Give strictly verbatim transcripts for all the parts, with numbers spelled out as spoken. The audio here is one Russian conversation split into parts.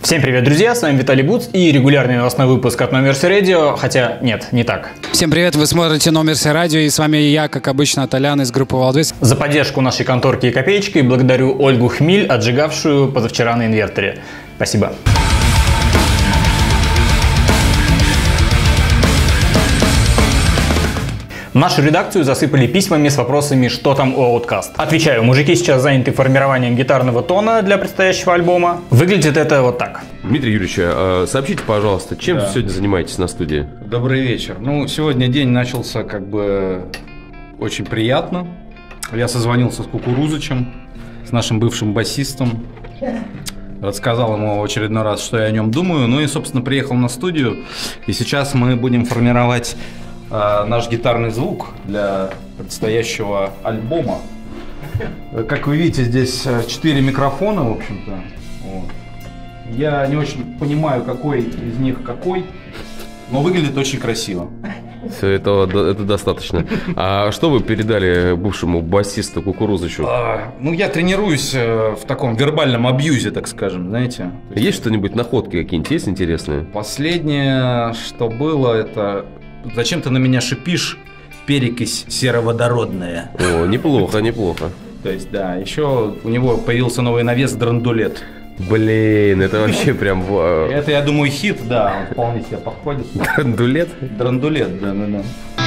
Всем привет, друзья, с вами Виталий Буц и регулярный новостной выпуск от Номерси Радио, хотя нет, не так. Всем привет, вы смотрите Номерси Радио и с вами я, как обычно, Толян из группы Валдвис. За поддержку нашей конторки и копеечкой благодарю Ольгу Хмиль, отжигавшую позавчера на инверторе. Спасибо. Нашу редакцию засыпали письмами с вопросами, что там у Outkast. Отвечаю, мужики сейчас заняты формированием гитарного тона для предстоящего альбома. Выглядит это вот так. Дмитрий Юрьевич, а сообщите, пожалуйста, чем да. вы сегодня занимаетесь на студии? Добрый вечер. Ну, сегодня день начался как бы очень приятно. Я созвонился с Кукурузычем, с нашим бывшим басистом. Рассказал ему в очередной раз, что я о нем думаю. Ну и, собственно, приехал на студию. И сейчас мы будем формировать наш гитарный звук для предстоящего альбома. Как вы видите, здесь четыре микрофона, в общем-то. Вот. Я не очень понимаю, какой из них какой, но выглядит очень красиво. Все, это, это достаточно. А что вы передали бывшему басисту Кукурузычу? А, ну, я тренируюсь в таком вербальном абьюзе, так скажем, знаете. Есть что-нибудь, находки какие-нибудь есть интересные? Последнее, что было, это... Зачем ты на меня шипишь? Перекись сероводородная. О, неплохо, неплохо. То есть, да, еще у него появился новый навес драндулет. Блин, это вообще прям... Это, я думаю, хит, да, он вполне себе подходит. Драндулет? Драндулет, да, да, да.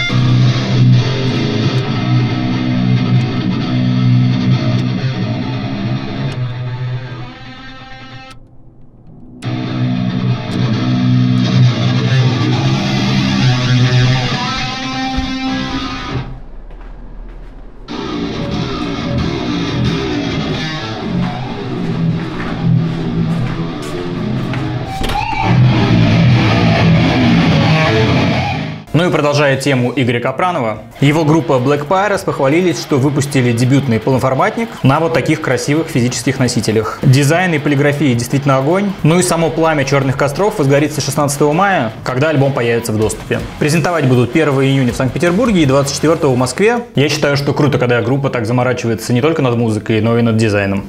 Ну и продолжая тему Игоря Капранова, его группа Black Pirates похвалились, что выпустили дебютный полноформатник на вот таких красивых физических носителях. Дизайн и полиграфия действительно огонь. Ну и само пламя черных костров возгорится шестнадцатого мая, когда альбом появится в доступе. Презентовать будут первого июня в Санкт-Петербурге и двадцать четвёртого в Москве. Я считаю, что круто, когда группа так заморачивается не только над музыкой, но и над дизайном.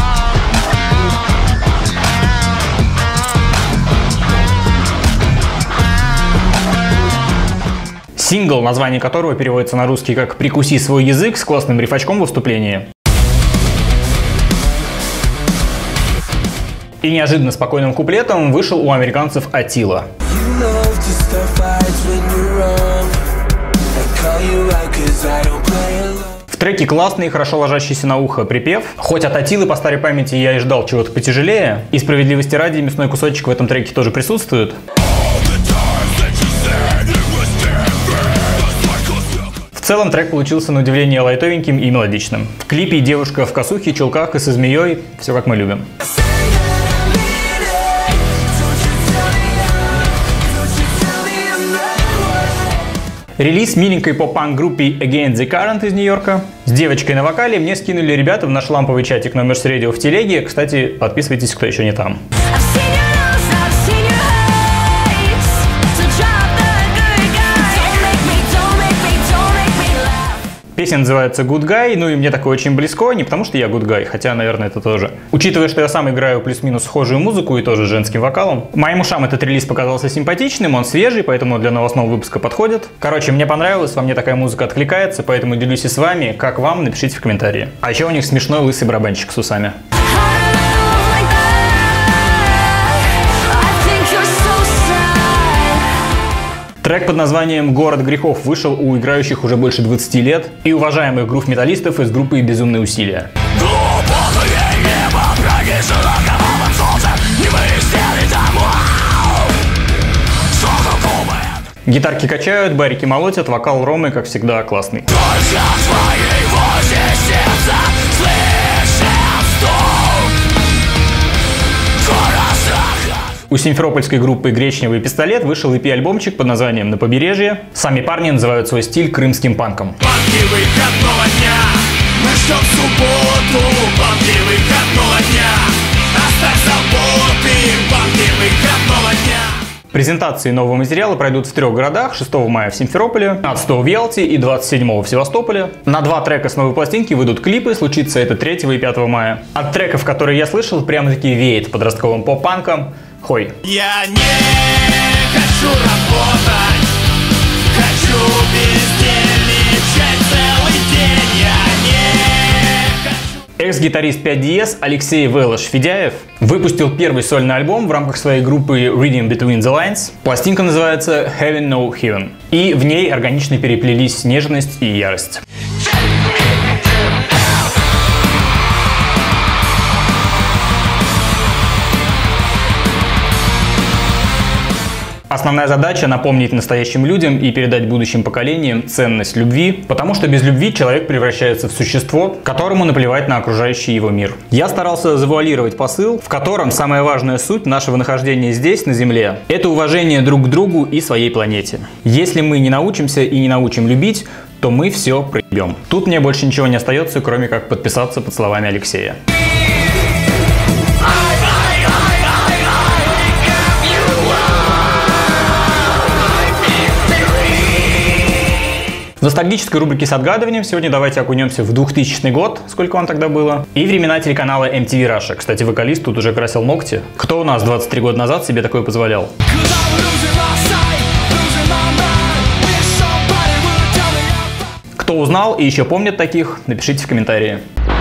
Сингл, название которого переводится на русский как «Прикуси свой язык» с классным рифачком в выступлении. И неожиданно спокойным куплетом вышел у американцев Атила. В треке классный и хорошо ложащийся на ухо припев. Хоть от Атилы по старой памяти я и ждал чего-то потяжелее, и справедливости ради мясной кусочек в этом треке тоже присутствует. В целом трек получился на удивление лайтовеньким и мелодичным. В клипе девушка в косухе, чулках и со змеей. Все как мы любим. Релиз миленькой поп-панк группе Against the Current из Нью-Йорка. С девочкой на вокале мне скинули ребята в наш ламповый чатик Номерси Радио в телеге. Кстати, подписывайтесь, кто еще не там. Песня называется Good Guy, ну и мне такое очень близко, не потому что я good guy, хотя, наверное, это тоже. Учитывая, что я сам играю плюс-минус схожую музыку и тоже с женским вокалом, моим ушам этот релиз показался симпатичным, он свежий, поэтому для новостного выпуска подходит. Короче, мне понравилось, во мне такая музыка откликается, поэтому делюсь и с вами. Как вам, напишите в комментарии. А еще у них смешной лысый барабанщик с усами. Трек под названием «Город грехов» вышел у играющих уже больше двадцати лет и уважаемых грув-металлистов из группы «Безумные усилия». Гитарки качают, барики молотят, вокал Ромы, как всегда, классный. У симферопольской группы «Гречневый пистолет» вышел и пи-альбомчик под названием «На побережье». Сами парни называют свой стиль крымским панком. Панки выходного дня, мы ждем субботу. Панки выходного дня, оставь заботы. Панки выходного дня. Презентации нового материала пройдут в трех городах: шестого мая в Симферополе, пятнадцатого в Ялте и двадцать седьмого в Севастополе. На два трека с новой пластинки выйдут клипы, случится это третьего и пятого мая. От треков, которые я слышал, прямо-таки веет подростковым поп-панком. Хой. Я не хочу работать, хочу бездельничать целый день. Я не хочу... Экс-гитарист пять ди эс Алексей Велош Федяев выпустил первый сольный альбом в рамках своей группы Reading Between the Lines. Пластинка называется Heaven No Heaven. И в ней органично переплелись нежность и ярость. Основная задача — напомнить настоящим людям и передать будущим поколениям ценность любви, потому что без любви человек превращается в существо, которому наплевать на окружающий его мир. Я старался завуалировать посыл, в котором самая важная суть нашего нахождения здесь, на Земле, — это уважение друг к другу и своей планете. Если мы не научимся и не научим любить, то мы все проебем. Тут мне больше ничего не остается, кроме как подписаться под словами Алексея. В ностальгической рубрике с отгадыванием сегодня давайте окунемся в двухтысячный год, сколько вам тогда было, и времена телеканала эм ти ви Russia. Кстати, вокалист тут уже красил ногти. Кто у нас двадцать три года назад себе такое позволял? Кто узнал и еще помнит таких, напишите в комментарии.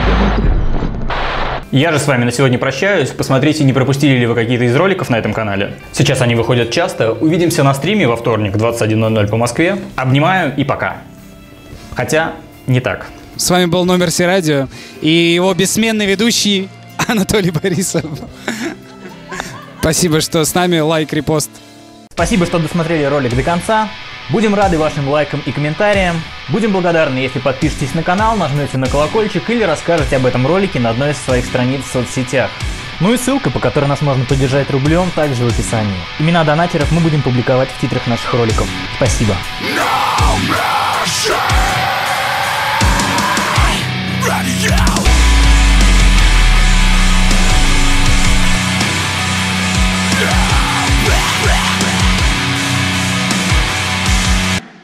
Я же с вами на сегодня прощаюсь. Посмотрите, не пропустили ли вы какие-то из роликов на этом канале. Сейчас они выходят часто. Увидимся на стриме во вторник в двадцать один ноль ноль по Москве. Обнимаю и пока. Хотя не так. С вами был Номер Си Радио и его бессменный ведущий Анатолий Борисов. Спасибо, что с нами. Лайк, репост. Спасибо, что досмотрели ролик до конца. Будем рады вашим лайкам и комментариям. Будем благодарны, если подпишетесь на канал, нажмете на колокольчик или расскажете об этом ролике на одной из своих страниц в соцсетях. Ну и ссылка, по которой нас можно поддержать рублем, также в описании. Имена донатеров мы будем публиковать в титрах наших роликов. Спасибо. No